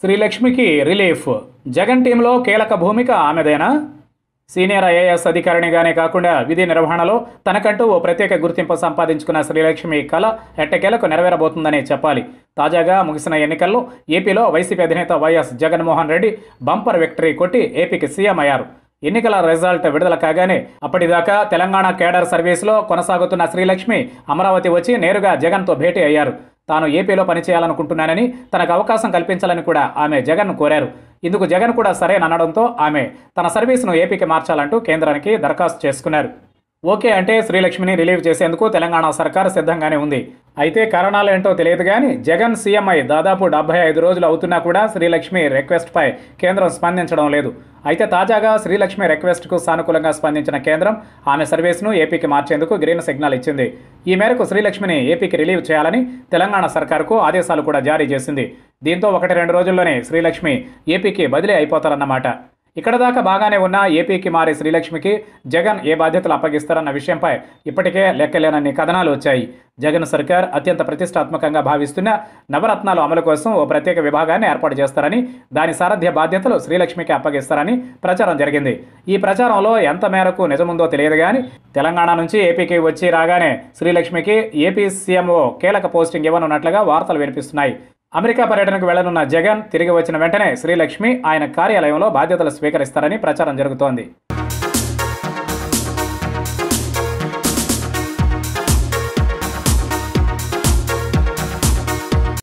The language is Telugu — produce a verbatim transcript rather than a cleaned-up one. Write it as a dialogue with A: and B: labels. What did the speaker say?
A: శ్రీలక్ష్మికి రిలీఫ్. జగన్ టీంలో కీలక భూమిక ఆమెదేనా? సీనియర్ ఐఏఎస్ అధికారినిగానే కాకుండా విధి నిర్వహణలో తనకంటూ ఓ ప్రత్యేక గుర్తింపు సంపాదించుకున్న శ్రీలక్ష్మి కళ ఎట్టకేలకు నెరవేరబోతుందనే చెప్పాలి. తాజాగా ముగిసిన ఎన్నికల్లో ఏపీలో వైసీపీ అధినేత వైఎస్ జగన్మోహన్ రెడ్డి బంపర్ విక్టరీ కొట్టి ఏపీకి సీఎం అయ్యారు. ఎన్నికల రిజల్ట్ విడుదల కాగానే అప్పటిదాకా తెలంగాణ కేడర్ సర్వీసులో కొనసాగుతున్న శ్రీలక్ష్మి అమరావతి వచ్చి నేరుగా జగన్తో భేటీ అయ్యారు. తాను ఏపీలో పనిచేయాలనుకుంటున్నానని, తనకు అవకాశం కల్పించాలని కూడా ఆమె జగన్ను కోరారు. ఇందుకు జగన్ కూడా సరేననడంతో ఆమె తన సర్వీసును ఏపీకి మార్చాలంటూ కేంద్రానికి దరఖాస్తు చేసుకున్నారు. ఓకే అంటే శ్రీలక్ష్మిని రిలీవ్ చేసేందుకు తెలంగాణ సర్కారు సిద్ధంగానే ఉంది. అయితే కారణాలు ఏంటో తెలియదు కానీ జగన్ సీఎం అయి దాదాపు డెబ్బై ఐదు రోజులు అవుతున్నా కూడా శ్రీలక్ష్మి రిక్వెస్ట్పై కేంద్రం స్పందించడం లేదు. అయితే తాజాగా శ్రీలక్ష్మి రిక్వెస్ట్కు సానుకూలంగా స్పందించిన కేంద్రం ఆమె సర్వీస్ను ఏపీకి మార్చేందుకు గ్రీన్ సిగ్నల్ ఇచ్చింది. ఈ మేరకు శ్రీలక్ష్మిని ఏపీకి రిలీవ్ చేయాలని తెలంగాణ సర్కారుకు ఆదేశాలు కూడా జారీ చేసింది. దీంతో ఒకటి రెండు రోజుల్లోనే శ్రీలక్ష్మి ఏపీకి బదిలీ అయిపోతారన్నమాట. ఇక్కడ దాకా బాగానే ఉన్న ఏపీకి మారే శ్రీలక్ష్మికి జగన్ ఏ బాధ్యతలు అప్పగిస్తారన్న విషయంపై ఇప్పటికే లెక్కలేనన్ని కథనాలు వచ్చాయి. జగన్ సర్కార్ అత్యంత ప్రతిష్టాత్మకంగా భావిస్తున్న నవరత్నాలు అమలు కోసం ఓ ప్రత్యేక విభాగాన్ని ఏర్పాటు చేస్తారని, దాని సారథ్య బాధ్యతలు శ్రీలక్ష్మికి అప్పగిస్తారని ప్రచారం జరిగింది. ఈ ప్రచారంలో ఎంత మేరకు నిజముందో తెలియదు కానీ తెలంగాణ నుంచి ఏపీకి వచ్చి రాగానే శ్రీలక్ష్మికి ఏపీ సీఎంఓ కీలక పోస్టింగ్ ఇవ్వనున్నట్లుగా వార్తలు వినిపిస్తున్నాయి. అమెరికా పర్యటనకు వెళ్లనున్న జగన్ తిరిగి వచ్చిన వెంటనే శ్రీలక్ష్మి ఆయన కార్యాలయంలో బాధ్యతలు స్వీకరిస్తారని ప్రచారం జరుగుతోంది.